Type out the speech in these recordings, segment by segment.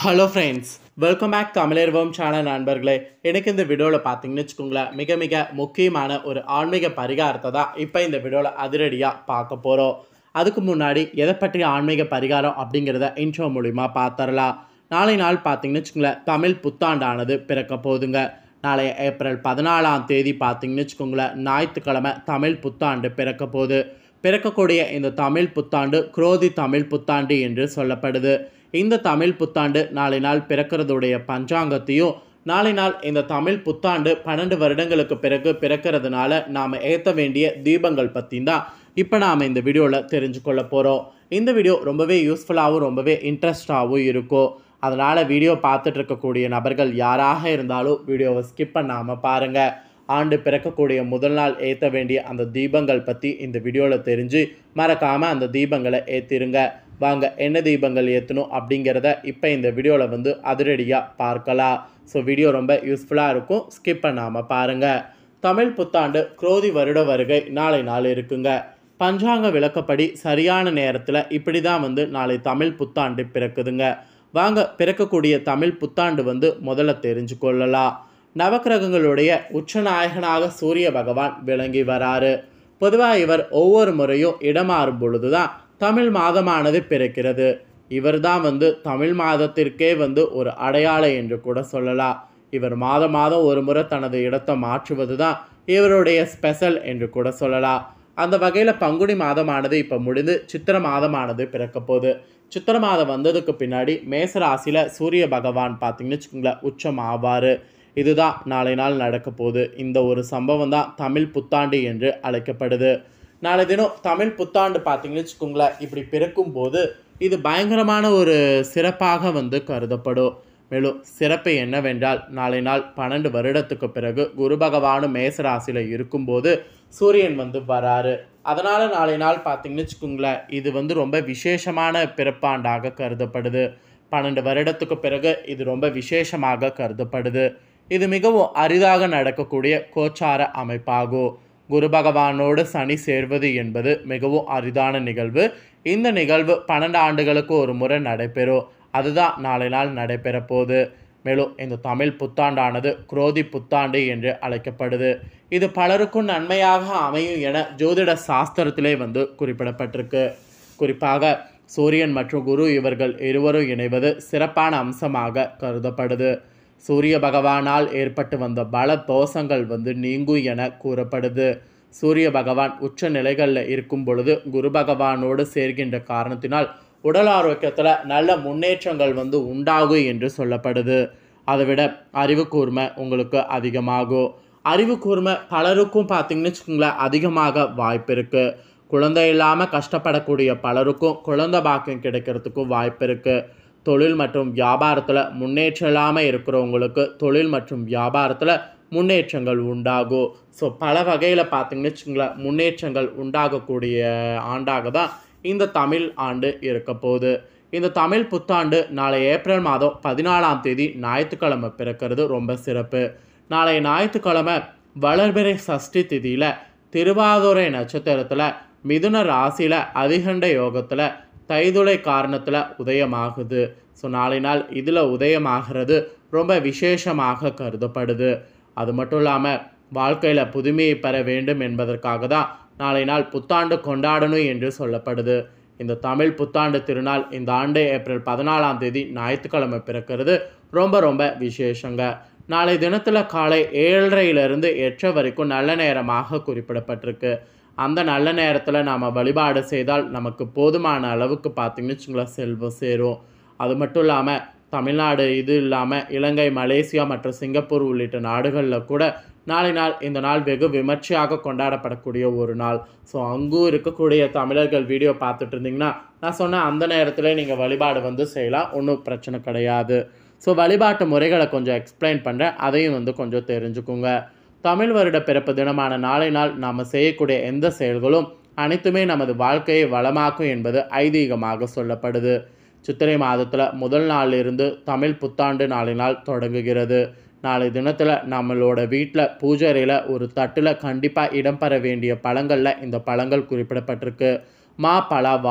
Hello friends, welcome back தமிழர்வோம் channel நண்பர்களே. எனக்கு இந்த வீடியோவில் பார்த்தீங்கன்னு வச்சுக்கோங்களேன், மிக மிக முக்கியமான ஒரு ஆன்மீக பரிகாரத்தை தான் இப்போ இந்த வீடியோவில் அதிரடியாக பார்க்க போகிறோம். அதுக்கு முன்னாடி எதை பற்றிய ஆன்மீக பரிகாரம் அப்படிங்கிறத இன்ட்ரோ மூலிமா பார்த்துடலாம். நாளை நாள் பார்த்தீங்கன்னு வச்சுக்கோங்களேன், தமிழ் புத்தாண்டானது பிறக்க போகுதுங்க. நாளை ஏப்ரல் 14ஆம் தேதி பார்த்தீங்கன்னு வச்சுக்கோங்களேன், ஞாயிற்றுக்கிழமை தமிழ் புத்தாண்டு பிறக்க போகுது. பிறக்கக்கூடிய இந்த தமிழ் புத்தாண்டு குரோதி தமிழ் புத்தாண்டு என்று சொல்லப்படுது. இந்த தமிழ் புத்தாண்டு நாளை நாள் பிறக்கிறதுடைய பஞ்சாங்கத்தையும், நாளை நாள் இந்த தமிழ் புத்தாண்டு 12 வருடங்களுக்கு பிறகு பிறக்கிறதுனால நாம் ஏற்ற வேண்டிய தீபங்கள் பற்றி தான் இப்போ நாம் இந்த வீடியோவில் தெரிஞ்சுக்கொள்ள போகிறோம். இந்த வீடியோ ரொம்பவே யூஸ்ஃபுல்லாகவும் ரொம்பவே இன்ட்ரெஸ்டாகவும் இருக்கும். அதனால் வீடியோ பார்த்துட்டு இருக்கக்கூடிய நபர்கள் யாராக இருந்தாலும் வீடியோவை ஸ்கிப் பண்ணாமல் பாருங்கள். ஆண்டு பிறக்கக்கூடிய முதல் நாள் ஏற்ற வேண்டிய அந்த தீபங்கள் பற்றி இந்த வீடியோவில் தெரிஞ்சு மறக்காமல் அந்த தீபங்களை ஏற்றிருங்க. வாங்க, என்ன தீபங்கள் ஏற்றணும் அப்படிங்கிறத இப்போ இந்த வீடியோவில் அதிரடியாக பார்க்கலாம். ஸோ வீடியோ ரொம்ப யூஸ்ஃபுல்லாக இருக்கும், ஸ்கிப் பண்ணாமல் பாருங்கள். தமிழ் புத்தாண்டு குரோதி வருட வருகை நாளை நாள் இருக்குங்க. பஞ்சாங்க விளக்கப்படி சரியான நேரத்தில் இப்படி தான் நாளை தமிழ் புத்தாண்டு பிறக்குதுங்க. வாங்க, பிறக்கக்கூடிய தமிழ் புத்தாண்டு முதல்ல தெரிஞ்சு கொள்ளலாம். நவக்கிரகங்களுடைய உச்சநாயகனாக சூரிய பகவான் விளங்கி வராரு. பொதுவாக இவர் ஒவ்வொரு முறையும் இடமாறும் பொழுது தான் தமிழ் மாதமானது பிறக்கிறது. இவர் தான் தமிழ் மாதத்திற்கே ஒரு அடையாளம் என்று கூட சொல்லலாம். இவர் மாதம் ஒரு முறை தனது இடத்தை மாற்றுவது தான் இவருடைய ஸ்பெஷல் என்று கூட சொல்லலாம். அந்த வகையில் பங்குனி மாதமானது இப்போ முடிந்து சித்திரை மாதமானது பிறக்க போகுது. சித்திரை மாதம் வந்ததுக்கு பின்னாடி மேசராசியில் சூரிய பகவான் பார்த்திங்கன்னு வச்சுக்கோங்களேன் உச்சம் ஆவார். இதுதான் நாளை நாள் நடக்க போகுது. இந்த ஒரு சம்பவம் தான் தமிழ் புத்தாண்டு என்று அழைக்கப்படுது. நாளை தினம் தமிழ் புத்தாண்டு பார்த்திங்கன்னு வச்சுக்கோங்களேன், இப்படி பிறக்கும் போது இது பயங்கரமான ஒரு சிறப்பாக கருதப்படும். மேலும் சிறப்பு என்னவென்றால், நாளை நாள் 12 வருடத்துக்கு பிறகு குரு பகவானும் மேசராசியில் இருக்கும்போது சூரியன் வராரு. அதனால் நாளை நாள் பார்த்திங்கன்னு வச்சுக்கோங்களேன், இது ரொம்ப விசேஷமான பிறப்பாண்டாக கருதப்படுது. 12 வருடத்துக்கு பிறகு இது ரொம்ப விசேஷமாக கருதப்படுது. இது மிகவும் அரிதாக நடக்கக்கூடிய கோச்சார அமைப்பாகும். குரு பகவானோடு சனி சேர்வது என்பது மிகவும் அரிதான நிகழ்வு. இந்த நிகழ்வு 12 ஆண்டுகளுக்கு ஒரு முறை நடைபெறும். அதுதான் நாளை நாள் நடைபெற போகுது. மேலும் இந்த தமிழ் புத்தாண்டானது குரோதி புத்தாண்டு என்று அழைக்கப்படுது. இது பலருக்கும் நன்மையாக அமையும் என ஜோதிட சாஸ்திரத்திலே குறிப்பிடப்பட்டிருக்கு. குறிப்பாக சூரியன் மற்றும் குரு இவர்கள் இருவரும் இணைவது சிறப்பான அம்சமாக கருதப்படுது. சூரிய பகவானால் ஏற்பட்டு வந்த பல தோஷங்கள் நீங்கும் என கூறப்படுது. சூரிய பகவான் உச்ச நிலைகளில் இருக்கும் பொழுது குரு பகவானோடு சேர்கின்ற காரணத்தினால் உடல் ஆரோக்கியத்தில் நல்ல முன்னேற்றங்கள் உண்டாகும் என்று சொல்லப்படுது. அதை விட அறிவு கூர்மை உங்களுக்கு அதிகமாகும். அறிவு கூர்மை பலருக்கும் பார்த்திங்கன்னு வச்சுக்கோங்களேன் அதிகமாக வாய்ப்பு இருக்குது. குழந்தை இல்லாமல் கஷ்டப்படக்கூடிய பலருக்கும் குழந்தை பாக்கியம் கிடைக்கிறதுக்கும் வாய்ப்பு இருக்குது. தொழில் மற்றும் வியாபாரத்தில் முன்னேற்றம் இல்லாமல் இருக்கிறவங்களுக்கு தொழில் மற்றும் வியாபாரத்தில் முன்னேற்றங்கள் உண்டாகும். ஸோ பல வகையில் பார்த்திங்கன்னு வச்சுக்கோங்களேன் முன்னேற்றங்கள் உண்டாகக்கூடிய ஆண்டாக தான் இந்த தமிழ் ஆண்டு இருக்க போகுது. இந்த தமிழ் புத்தாண்டு நாளை ஏப்ரல் மாதம் 14ஆம் தேதி ஞாயிற்றுக்கிழமை பிறக்கிறது ரொம்ப சிறப்பு. நாளை ஞாயிற்றுக்கிழமை வளர்பிறை சஷ்டி திதியில் திருவாதிரை நட்சத்திரத்தில் மிதுன ராசியில் அதிகண்ட யோகத்தில் தைதுளை காரணத்தில் உதயமாகுது. ஸோ நாளை நாள் இதில் உதயமாகிறது ரொம்ப விசேஷமாக கருதப்படுது. அது மட்டும் இல்லாமல் வாழ்க்கையில் புதுமையை பெற வேண்டும் என்பதற்காக தான் நாளை நாள் புத்தாண்டு கொண்டாடணும் என்று சொல்லப்படுது. இந்த தமிழ் புத்தாண்டு திருநாள் இந்த ஆண்டு ஏப்ரல் 14ஆம் தேதி ஞாயிற்றுக்கிழமை பிறக்கிறது ரொம்ப ரொம்ப விசேஷங்க. நாளை தினத்தில் காலை 7:30 8 வரைக்கும் நல்ல நேரமாக குறிப்பிடப்பட்டிருக்கு. அந்த நல்ல நேரத்தில் நாம் வழிபாடு செய்தால் நமக்கு போதுமான அளவுக்கு பார்த்திங்கன்னு வச்சுங்களேன் செல்வம் சேரும். அது மட்டும் இல்லாமல் தமிழ்நாடு இது இல்லாமல் இலங்கை, மலேசியா மற்றும் சிங்கப்பூர் உள்ளிட்ட நாடுகளில் கூட நாளை நாள் இந்த நாள் வெகு விமர்சையாக கொண்டாடப்படக்கூடிய ஒரு நாள். ஸோ அங்கும் இருக்கக்கூடிய தமிழர்கள் வீடியோ பார்த்துட்டு இருந்தீங்கன்னா நான் சொன்ன அந்த நேரத்தில் நீங்கள் வழிபாடு செய்யலாம், ஒன்றும் பிரச்சனை கிடையாது. ஸோ வழிபாட்டு முறைகளை கொஞ்சம் எக்ஸ்பிளைன் பண்ணுறேன், அதையும் கொஞ்சம் தெரிஞ்சுக்குங்க. தமிழ் வருட பிறப்பு தினமான நாளை நாள் நாம் செய்யக்கூடிய எந்த செயல்களும் அனைத்துமே நமது வாழ்க்கையை வளமாக்கும் என்பது ஐதீகமாக சொல்லப்படுது. சித்திரை மாதத்தில் முதல் நாளிலிருந்து தமிழ் புத்தாண்டு நாளை நாள் தொடங்குகிறது. நாளை தினத்தில் நம்மளோட வீட்டில் பூஜைறையில் ஒரு தட்டில் கண்டிப்பாக இடம்பெற வேண்டிய பழங்களில் இந்த பழங்கள் குறிப்பிடப்பட்டிருக்கு. மா, பலா, வாழை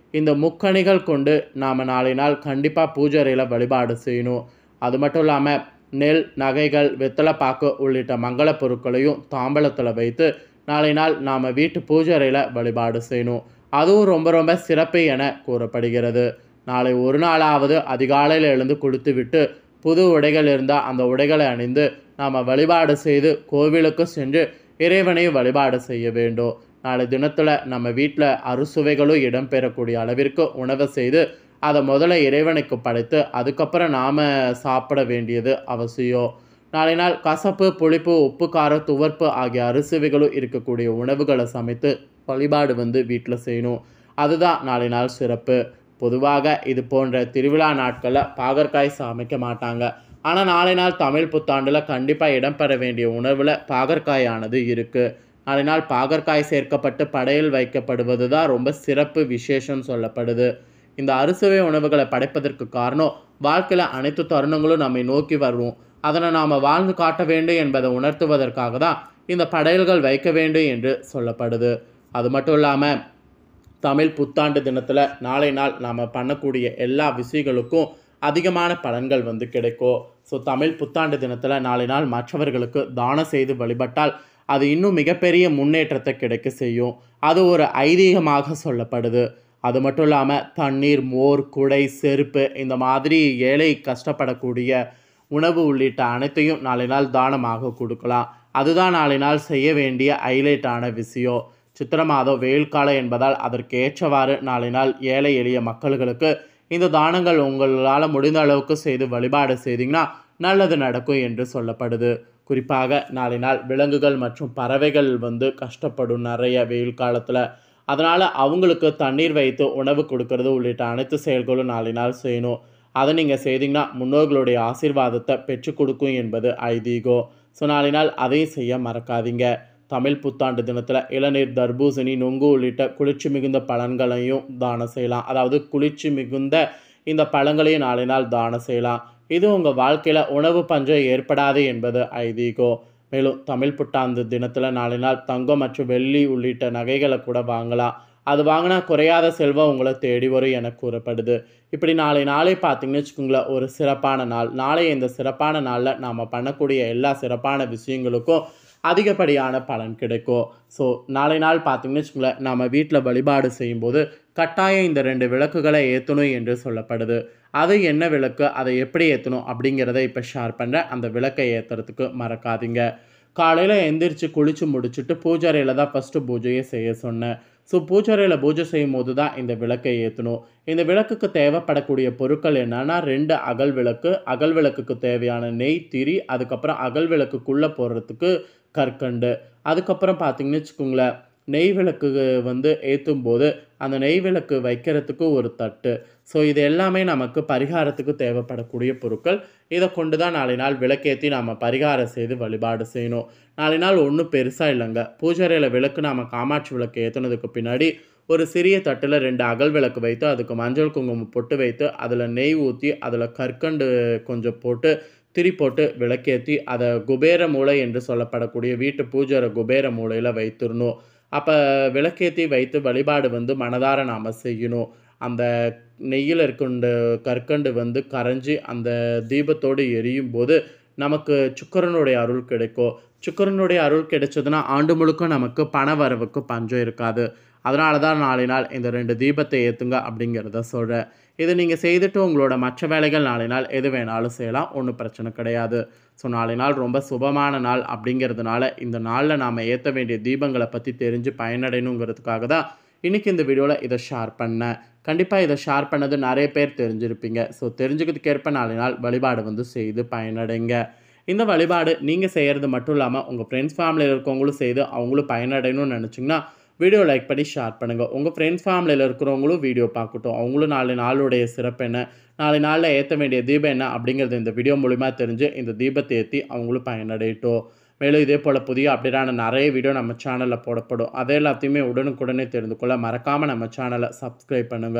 இந்த முக்கணிகள் கொண்டு நாம் நாளை நாள் கண்டிப்பாக பூஜை அறையில் வழிபாடு செய்யணும். அது மட்டும் இல்லாமல் நெல், நகைகள், வெத்தலைப்பாக்கு உள்ளிட்ட மங்கள பொருட்களையும் தாம்பலத்தில் வைத்து நாளை நாள் நாம் வீட்டு பூஜை அறையில் வழிபாடு செய்யணும். அதுவும் ரொம்ப ரொம்ப சிறப்பு என கூறப்படுகிறது. நாளை ஒரு நாளாவது அதிகாலையில் எழுந்து குளித்து விட்டு புது உடைகள் இருந்தால் அந்த உடைகளை அணிந்து நாம் வழிபாடு செய்து கோவிலுக்கு சென்று இறைவனை வழிபாடு செய்ய வேண்டும். நாளை தினத்தில் நம்ம வீட்டில் அறுசுவைகளும் இடம்பெறக்கூடிய அளவிற்கு உணவை செய்து அதை முதல்ல இறைவனுக்கு படைத்து அதுக்கப்புறம் நாம் சாப்பிட வேண்டியது அவசியம். நாளை நாள் கசப்பு, புளிப்பு, உப்பு, காரம், துவர்ப்பு ஆகிய அறுசுவைகளும் இருக்கக்கூடிய உணவுகளை சமைத்து வழிபாடு வீட்டில் செய்யணும். அதுதான் நாளை நாள் சிறப்பு. பொதுவாக இது போன்ற திருவிழா நாட்களில் பாகற்காய் சமைக்க மாட்டாங்க. ஆனால் நாளை நாள் தமிழ் புத்தாண்டில் கண்டிப்பாக இடம்பெற வேண்டிய உணவில் பாகற்காயானது இருக்குது. நாளை நாள் பாகற்காய் சேர்க்கப்பட்டு படையல் வைக்கப்படுவது தான் ரொம்ப சிறப்பு விசேஷம் சொல்லப்படுது. இந்த அறுசுவை உணவுகளை படைப்பதற்கு காரணம் வாழ்க்கையில் அனைத்து தருணங்களும் நம்மை நோக்கி வருவோம். அதனை நாம் வாழ்ந்து காட்ட வேண்டும் என்பதை உணர்த்துவதற்காக தான் இந்த படையல்கள் வைக்க வேண்டும் என்று சொல்லப்படுது. அது மட்டும் இல்லாமல் தமிழ் புத்தாண்டு தினத்தில் நாளை நாள் நாம் பண்ணக்கூடிய எல்லா விஷயங்களுக்கும் அதிகமான பலன்கள் கிடைக்கும். ஸோ தமிழ் புத்தாண்டு தினத்தில் நாளை நாள் மற்றவர்களுக்கு தானம் செய்து வழிபட்டால் அது இன்னும் மிகப்பெரிய முன்னேற்றத்தை கிடைக்க செய்யும். அது ஒரு ஐதீகமாக சொல்லப்படுது. அது மட்டும் இல்லாமல் தண்ணீர், மோர், குடை, செருப்பு இந்த மாதிரி ஏழை கஷ்டப்படக்கூடிய உணவு உள்ளிட்ட அனைத்தையும் நாளை நாள் தானமாக கொடுக்கலாம். அதுதான் நாளை நாள் செய்ய வேண்டிய ஹைலைட்டான விஷயம். சித்திரை மாதம் வெயில் காலம் என்பதால் அதற்கு ஏற்றவாறு நாளை நாள் ஏழை எளிய மக்களுக்கு இந்த தானங்கள் உங்களால் முடிந்த அளவுக்கு செய்து வழிபாடு செய்தீங்கன்னா நல்லது நடக்கும் என்று சொல்லப்படுது. குறிப்பாக நாளை நாள் விலங்குகள் மற்றும் பறவைகள் கஷ்டப்படும் நிறைய வெயில் காலத்தில். அதனால் அவங்களுக்கு தண்ணீர் வைத்து உணவு கொடுக்கறது உள்ளிட்ட அனைத்து செயல்களும் நாளை நாள் செய்யணும். அதை நீங்கள் செய்தீங்கன்னா முன்னோர்களுடைய ஆசீர்வாதத்தை பெற்றுக் கொடுக்கும் என்பது ஐதீகம். ஸோ நாளை நாள் அதையும் செய்ய மறக்காதீங்க. தமிழ் புத்தாண்டு தினத்தில் இளநீர், தர்பூசணி, நொங்கு உள்ளிட்ட குளிர்ச்சி மிகுந்த பழங்களையும் தானம் செய்யலாம். அதாவது குளிர்ச்சி மிகுந்த இந்த பழங்களையும் நாளை நாள் தானம் செய்யலாம். இது உங்கள் வாழ்க்கையில் உணவு பஞ்சம் ஏற்படாது என்பது ஐதீகம். மேலும் தமிழ் புத்தாண்டு தினத்தில் நாளை நாள் தங்கம் மற்றும் வெள்ளி உள்ளிட்ட நகைகளை கூட வாங்கலாம். அது வாங்கினா குறையாத செல்வம் உங்களை தேடி வரும் என கூறப்படுது. இப்படி நாளை பார்த்தீங்கன்னு வச்சுக்கோங்களேன், ஒரு சிறப்பான நாள். நாளை இந்த சிறப்பான நாளில் நாம் பண்ணக்கூடிய எல்லா சிறப்பான விஷயங்களுக்கும் அதிகப்படியான பலன் கிடைக்கும். ஸோ நாளை நாள் பார்த்தீங்கன்னு வச்சுக்கோங்களேன், நம்ம வீட்டில் வழிபாடு செய்யும்போது கட்டாயம் இந்த 2 விளக்குகளை ஏற்றணும் என்று சொல்லப்படுது. அது என்ன விளக்கு, அதை எப்படி ஏற்றணும் அப்படிங்கிறத இப்போ ஷேர் பண்ணுறேன். அந்த விளக்கை ஏற்றுறதுக்கு மறக்காதீங்க. காலையில் எந்திரிச்சு குளித்து முடிச்சுட்டு பூஜை அறையில் தான் ஃபஸ்ட்டு பூஜையை செய்ய சொன்னேன். ஸோ பூஜை அறையில் பூஜை செய்யும் போது தான் இந்த விளக்கை ஏற்றணும். இந்த விளக்குக்கு தேவைப்படக்கூடிய பொருட்கள் என்னென்னா 2 அகல் விளக்கு, அகல் விளக்குக்கு தேவையான நெய், திரி, அதுக்கப்புறம் அகல் விளக்குக்குள்ளே போடுறதுக்கு கற்கண்டு, அதுக்கப்புறம் பார்த்தீங்கன்னு வச்சுக்கோங்களேன் நெய் விளக்கு ஏற்றும் போது அந்த நெய் விளக்கு வைக்கிறதுக்கு ஒரு தட்டு. ஸோ இது எல்லாமே நமக்கு பரிகாரத்துக்கு தேவைப்படக்கூடிய பொருட்கள். இதை கொண்டு தான் நாளை நாள் விளக்கேற்றி நாம் பரிகாரம் செய்து வழிபாடு செய்யணும். நாளை நாள் ஒன்றும் பெருசாக இல்லைங்க. பூஜை அறையில் விளக்கு நாம் காமாட்சி விளக்கு ஏற்றுனதுக்கு பின்னாடி ஒரு சிறிய தட்டில் 2 அகல் விளக்கு வைத்து அதுக்கு மஞ்சள் குங்குமம் பொட்டு வைத்து அதில் நெய் ஊற்றி அதில் கற்கண்டு கொஞ்சம் போட்டு திரி போட்டு விளக்கேற்றி அதை குபேர மூலை என்று சொல்லப்படக்கூடிய வீட்டு பூஜை குபேர மூலையில் வைத்திடணும். அப்போ விளக்கேற்றி வைத்து வழிபாடு மனதார நாம் செய்யணும். அந்த நெய்யில் இருக்கின்ற கற்கண்டு கரைஞ்சி அந்த தீபத்தோடு எரியும் போது நமக்கு சுக்கிரனுடைய அருள் கிடைக்கும். சுக்கிரனுடைய அருள் கிடைச்சதுன்னா ஆண்டு முழுக்க நமக்கு பண வரவுக்கு பஞ்சம் இருக்காது. அதனால தான் நாளை நாள் இந்த 2 தீபத்தை ஏற்றுங்க அப்படிங்கிறத சொல்கிறேன். இதை நீங்கள் செய்துட்டு உங்களோட மற்ற வேலைகள் நாளை நாள் எது வேணாலும் செய்யலாம், ஒன்றும் பிரச்சனை கிடையாது. ஸோ நாளை நாள் ரொம்ப சுபமான நாள் அப்படிங்கிறதுனால இந்த நாளில் நாம் ஏற்ற வேண்டிய தீபங்களை பற்றி தெரிஞ்சு பயனடையணுங்கிறதுக்காக தான் இன்றைக்கி இந்த வீடியோவில் இதை ஷேர் பண்ணேன். கண்டிப்பாக இதை ஷேர் பண்ணது நிறைய பேர் தெரிஞ்சிருப்பீங்க. ஸோ தெரிஞ்சுக்கிறதுக்கேற்ப நாளை நாள் வழிபாடு செய்து பயனடைங்க. இந்த வழிபாடு நீங்கள் செய்கிறது மட்டும் இல்லாமல் உங்கள் ஃப்ரெண்ட்ஸ் ஃபேமிலியில் இருக்கவங்களும் செய்து அவங்களும் பயனடையணும்னு நினச்சிங்கன்னா வீடியோ லைக் பண்ணி ஷேர் பண்ணுங்கள். உங்கள் ஃப்ரெண்ட்ஸ் ஃபேமிலியில் இருக்கிறவங்களும் வீடியோ பார்க்கட்டும். அவங்களும் நாளை நாளுடைய சிறப்பு என்ன, நாளை நாளில் ஏற்ற வேண்டிய தீபம் என்ன அப்படிங்கிறது இந்த வீடியோ மூலிமா தெரிஞ்சு இந்த தீபத்தை ஏற்றி அவங்களும் பயனடையட்டும். மேலும் இதே போல் புதிய அப்டேட்டான நிறைய வீடியோ நம்ம சேனலில் போடப்படும். அதை எல்லாத்தையுமே உடனுக்குடனே தெரிந்து கொள்ள மறக்காமல் நம்ம சேனலை சப்ஸ்கிரைப் பண்ணுங்கள்.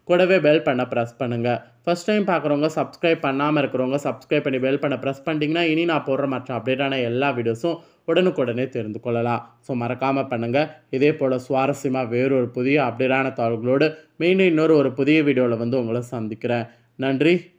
கூடவே பெல் பண்ண ப்ரெஸ் பண்ணுங்கள். ஃபஸ்ட் டைம் பார்க்குறவங்க சப்ஸ்கிரைப் பண்ணாமல் இருக்கிறவங்க சப்ஸ்கிரைப் பண்ணி பெல் பண்ண ப்ரெஸ் பண்ணிட்டீங்கன்னா இனி நான் போடுற மற்ற அப்டேட்டான எல்லா வீடியோஸும் உடனுக்குடனே தெரிந்து கொள்ளலாம். ஸோ மறக்காமல் பண்ணுங்கள். இதே போல் சுவாரஸ்யமாக வேறொரு புதிய அப்டேட்டான தகவல்களோடு மீண்டும் இன்னொரு புதிய வீடியோவில் உங்களை சந்திக்கிறேன். நன்றி.